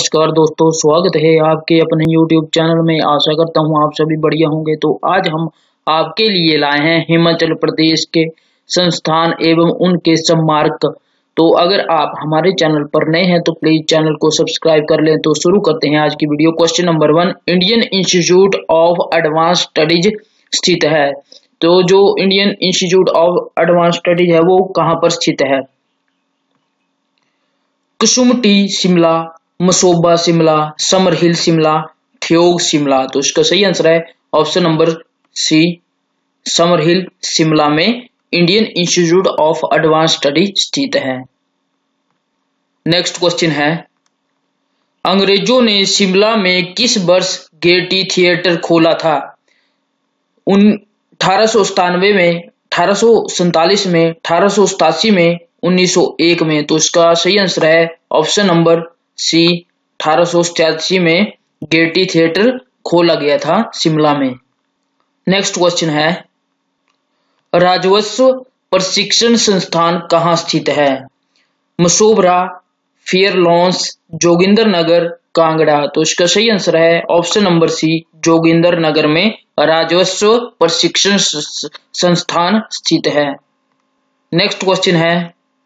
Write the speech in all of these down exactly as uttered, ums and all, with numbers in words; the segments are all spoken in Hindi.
नमस्कार दोस्तों, स्वागत है आपके अपने YouTube चैनल में। आशा करता हूँ आप सभी बढ़िया होंगे। तो आज हम आपके लिए लाए हैं हिमाचल प्रदेश के संस्थान एवं उनके स्मारक। तो अगर आप हमारे चैनल पर नए हैं तो प्लीज चैनल को सब्सक्राइब कर लें। तो शुरू करते हैं आज की video. Question number one, Indian Institute of Advance Studies स्थित है। तो जो Indian Institute of Advance Studies है वो कहाँ पर स्थित है? Kusumti Shimla, Mashobra Shimla, Summer Hill Shimla, Theog Shimla. तो इसका सही आंसर है option number C, Summer Hill Shimla में Indian Institute of Advance Study स्थित है। नेक्स्ट क्वेश्चन है, अंग्रेजों ने शिमला में किस वर्ष गेयटी थिएटर खोला था? उन अठारह सौ सतानवे में, अठारह सौ सैतालीस में, अठारह सौ सतासी में, उन्नीस सौ एक में। तो इसका सही आंसर है ऑप्शन नंबर सी, अठारह सौ छियासी में गेयटी थिएटर खोला गया था शिमला में। नेक्स्ट क्वेश्चन है, राजस्व प्रशिक्षण संस्थान कहाँ स्थित है? मशोबरा, फेयरलॉन्स, जोगिंदरनगर, कांगड़ा। तो इसका सही आंसर है ऑप्शन नंबर सी, जोगिंदरनगर में राजस्व प्रशिक्षण संस्थान स्थित है। नेक्स्ट क्वेश्चन है,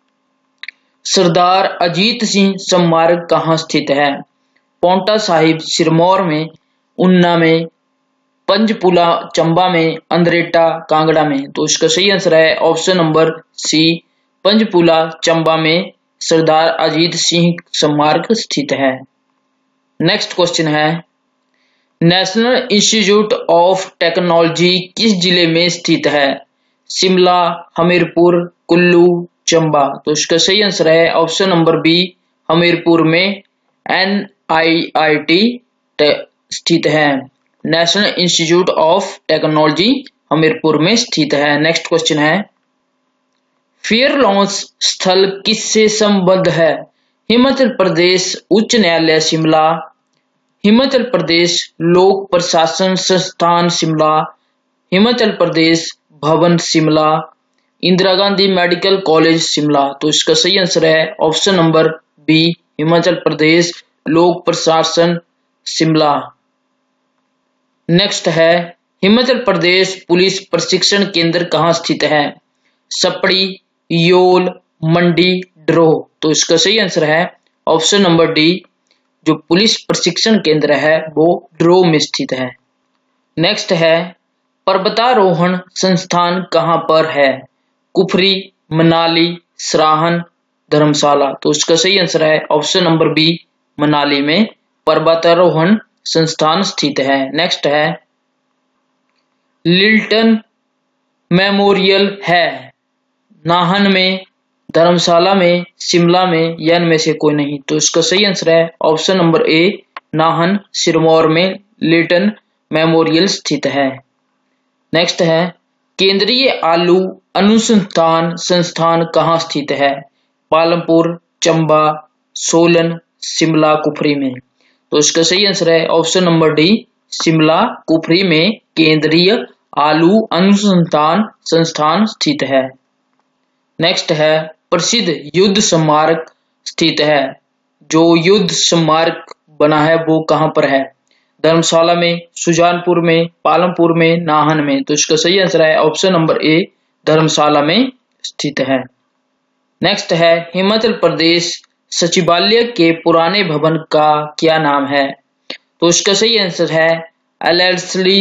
सरदार अजीत सिंह स्मारक कहाँ स्थित है? पौंटा साहिब सिरमौर में, उन्ना में, पंचपुला चंबा में, अंद्रेटा कांगड़ा में। तो इसका सही आंसर है option number C, Panchpula Chamba में सरदार अजीत सिंह स्मारक स्थित है। नेक्स्ट क्वेश्चन है, नेशनल इंस्टीट्यूट ऑफ टेक्नोलॉजी किस जिले में स्थित है? शिमला, हमीरपुर, कुल्लू, चंबा। तो इसका सही आंसर है ऑप्शन नंबर बी, हमीरपुर में एन आई आई टी स्थित है। National Institute of Technology Hamirpur में स्थित है। नेक्स्ट क्वेश्चन है, फेयरलॉन्स स्थल किससे संबद्ध है? हिमाचल प्रदेश उच्च न्यायालय शिमला, हिमाचल प्रदेश लोक प्रशासन संस्थान शिमला, हिमाचल प्रदेश भवन शिमला, इंदिरा गांधी मेडिकल कॉलेज शिमला। तो इसका सही आंसर है option number B, Himachal Pradesh लोक प्रशासन शिमला। नेक्स्ट है, हिमाचल प्रदेश पुलिस प्रशिक्षण केंद्र कहाँ स्थित है? सपड़ी, योल, मंडी, ड्रो। तो इसका सही आंसर है ऑप्शन नंबर डी, जो पुलिस प्रशिक्षण केंद्र है वो ड्रो में स्थित है। नेक्स्ट है, पर्वतारोहण संस्थान कहाँ पर है? कुफरी, मनाली, सराहन, धर्मशाला। तो इसका सही आंसर है ऑप्शन नंबर बी, मनाली में पर्वतारोहण संस्थान स्थित है। नेक्स्ट है, लिल्टन मेमोरियल है नाहन में, धर्मशाला में, शिमला में, या इनमें से कोई नहीं। तो इसका सही आंसर है option number A, Nahan Sirmaur में लिल्टन मेमोरियल स्थित है। नेक्स्ट है, केंद्रीय आलू अनुसंधान संस्थान कहाँ स्थित है? पालमपुर, चंबा, सोलन, शिमला, कुफरी में। तो इसका सही आंसर है option number D, Shimla Kufri में केंद्रीय आलू अनुसंधान संस्थान स्थित है। नेक्स्ट है, प्रसिद्ध युद्ध स्मारक स्थित है। जो युद्ध स्मारक बना है वो कहाँ पर है? धर्मशाला में, सुजानपुर में, पालमपुर में, नाहन में। तो इसका सही आंसर है ऑप्शन नंबर ए, धर्मशाला में स्थित है। नेक्स्ट है, हिमाचल प्रदेश सचिवालय के पुराने भवन का क्या नाम है? तो इसका सही आंसर है एलएलसी,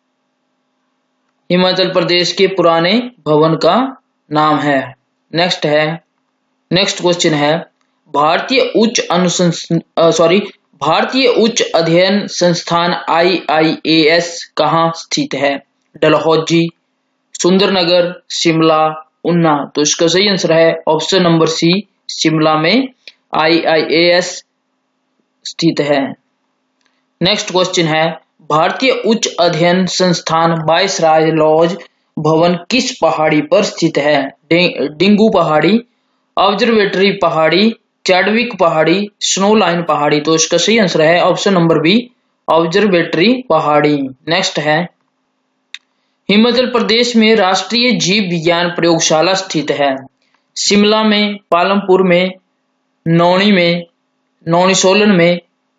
हिमाचल प्रदेश के पुराने भवन का नाम है। नेक्स्ट है, नेक्स्ट क्वेश्चन है, भारतीय उच्च अनुसंधान सॉरी भारतीय उच्च अध्ययन संस्थान आई आई ए एस कहाँ स्थित है? डलहौजी, सुंदरनगर, शिमला, उन्ना। तो इसका सही आंसर है ऑप्शन नंबर सी, शिमला में आई आई ए एस स्थित है। नेक्स्ट क्वेश्चन है, भारतीय उच्च अध्ययन संस्थान वायसराय लॉज भवन किस पहाड़ी पर स्थित है? डिंगू पहाड़ी, ऑब्जर्वेटरी पहाड़ी, चैडविक पहाड़ी, स्नो लाइन पहाड़ी। तो इसका सही आंसर है ऑप्शन नंबर बी, ऑब्जर्वेटरी पहाड़ी। नेक्स्ट है, हिमाचल प्रदेश में राष्ट्रीय जीव विज्ञान प्रयोगशाला स्थित है। शिमला में, पालमपुर में, नौणी में, नौणी सोलन में,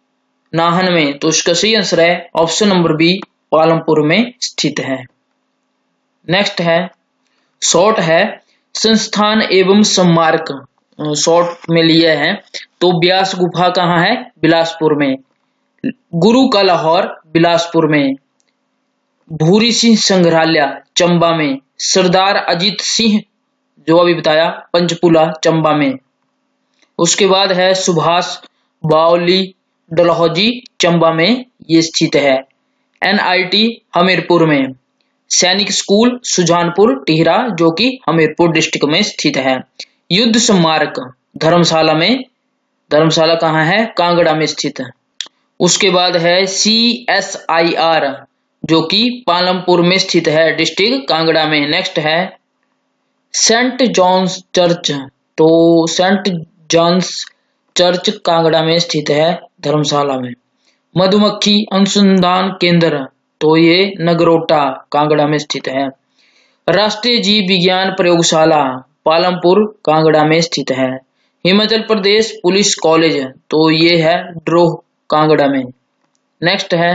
नाहन में, तो इसका सही आंसर है ऑप्शन नंबर बी, पालमपुर में स्थित है। नेक्स्ट है शॉर्ट है संस्थान एवं स्मारक, शॉर्ट में लिया है। तो व्यास गुफा कहाँ है? बिलासपुर में। गुरु का लाहौर बिलासपुर में। भूरी सिंह संग्रहालय चंबा में। सरदार अजीत सिंह जो अभी बताया पंचकुला चंबा में। उसके बाद है सुभाष बावली डलहौजी चंबा में ये स्थित है। एनआईटी हमीरपुर में। सैनिक स्कूल सुजानपुर टिहरा जो कि हमीरपुर डिस्ट्रिक्ट में स्थित है। युद्ध स्मारक धर्मशाला में। धर्मशाला कहाँ है? कांगड़ा में स्थित है। उसके बाद है सी एस आई आर जो कि पालमपुर में स्थित है, डिस्ट्रिक्ट कांगड़ा में। नेक्स्ट है सेंट जॉन्स चर्च, तो सेंट जॉन्स चर्च कांगड़ा में स्थित है, धर्मशाला में। मधुमक्खी अनुसंधान केंद्र, तो ये नगरोटा कांगड़ा में स्थित है। राष्ट्रीय जीव विज्ञान प्रयोगशाला पालमपुर कांगड़ा में स्थित है। हिमाचल प्रदेश पुलिस कॉलेज, तो ये है ड्रोह कांगड़ा में। नेक्स्ट है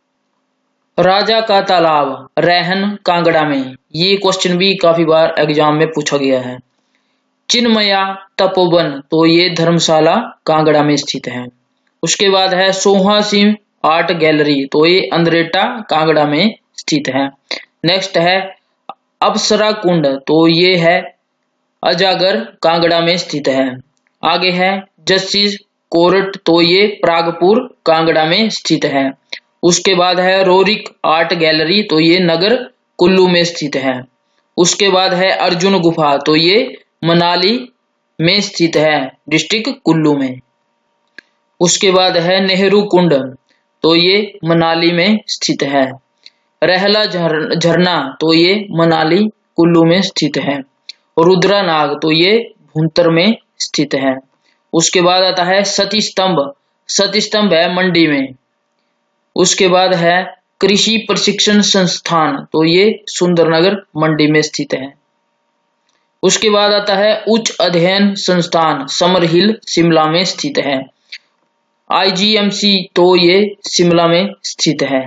राजा का तालाब रैहन कांगड़ा में। ये क्वेश्चन भी काफी बार एग्जाम में पूछा गया है। चिन्मया तपोवन, तो ये धर्मशाला कांगड़ा में स्थित है। उसके बाद है सोहा सिंह आर्ट गैलरी, तो ये अंद्रेटा कांगड़ा में स्थित है। नेक्स्ट है अप्सरा कुंड, तो ये है अजागर कांगड़ा में स्थित है। आगे है जस्टिस कोर्ट, तो ये प्रागपुर कांगड़ा में स्थित है। उसके बाद है रोरिक आर्ट गैलरी, तो ये नगर कुल्लू में स्थित है। उसके बाद है अर्जुन गुफा, तो ये मनाली में स्थित है, डिस्ट्रिक्ट कुल्लू में। उसके बाद है नेहरू कुंड, तो ये मनाली में स्थित है। रहला झरना, तो ये मनाली कुल्लू में स्थित है। रुद्रा नाग, तो ये भुंतर में स्थित है। उसके बाद आता है सती स्तंभ, सती स्तंभ है मंडी में। उसके बाद है कृषि प्रशिक्षण संस्थान, तो ये सुंदरनगर मंडी में स्थित है। उसके बाद आता है उच्च अध्ययन संस्थान समर हिल शिमला में स्थित है। आईजीएमसी, तो ये शिमला में स्थित है।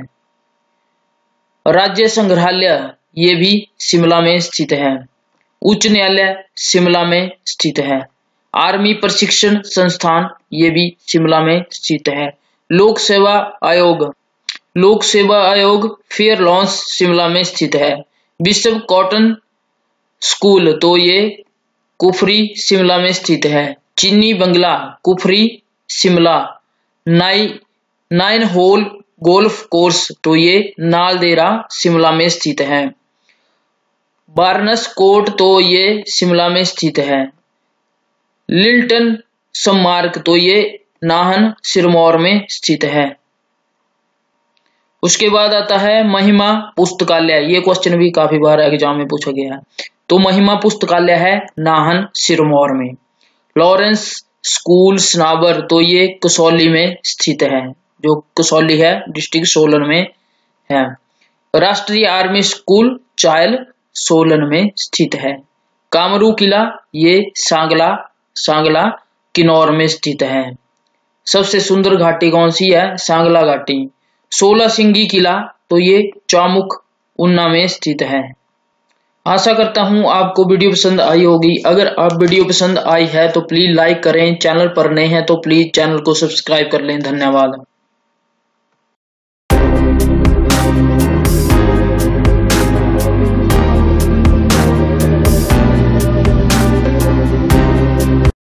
राज्य संग्रहालय ये भी शिमला में स्थित है। उच्च न्यायालय शिमला में स्थित है। आर्मी प्रशिक्षण संस्थान ये भी शिमला में स्थित है। लोक सेवा आयोग, लोक सेवा आयोग फेयर लॉन्स शिमला में स्थित है। विश्व कॉटन स्कूल, तो ये कुफरी शिमला में स्थित है। चीनी बंगला कुफरी शिमला। नाई नाइन होल गोल्फ कोर्स, तो ये नालदेहरा शिमला में स्थित है। बार्नस कोर्ट, तो ये शिमला में स्थित है। लिल्टन स्मारक, तो ये नाहन सिरमौर में स्थित है। उसके बाद आता है महिमा पुस्तकालय, ये क्वेश्चन भी काफी बार एग्जाम में पूछा गया है। तो महिमा पुस्तकालय है नाहन सिरमौर में। लॉरेंस स्कूल सनाबर, तो ये कसौली में स्थित है, जो कसौली है डिस्ट्रिक्ट सोलन में है। राष्ट्रीय आर्मी स्कूल चायल सोलन में स्थित है। कामरू किला ये सांगला सांगला किन्नौर में स्थित है। सबसे सुंदर घाटी कौन सी है? सांगला घाटी। सोलह सिंगी किला, तो ये चामुख उन्ना में स्थित है। आशा करता हूं आपको वीडियो पसंद आई होगी। अगर आप वीडियो पसंद आई है तो प्लीज लाइक करें। चैनल पर नए हैं तो प्लीज चैनल को सब्सक्राइब कर लें। धन्यवाद।